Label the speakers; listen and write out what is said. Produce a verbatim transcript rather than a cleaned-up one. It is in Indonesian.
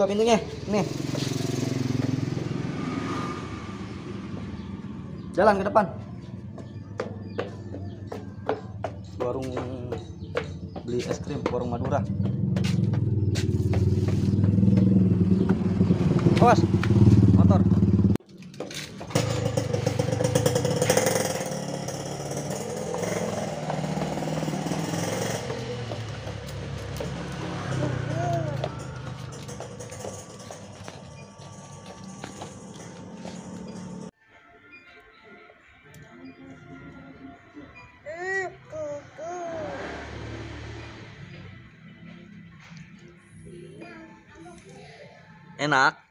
Speaker 1: buka pintunya. Nih. Jalan ke depan. Warung beli es krim, warung Madura. Awas, motor. Enak.